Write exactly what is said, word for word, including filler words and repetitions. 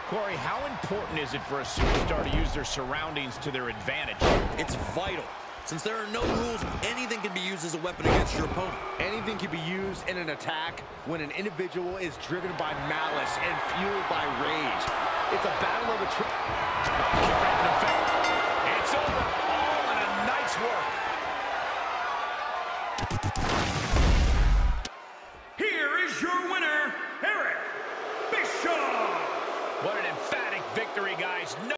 Corey, how important is it for a superstar to use their surroundings to their advantage? It's vital. Since there are no rules, anything can be used as a weapon against your opponent. Anything can be used in an attack when an individual is driven by malice and fueled by rage. It's a battle of attrition. It's over. All in a night's work. Here is your winner, Bischoff. What an emphatic victory, guys. No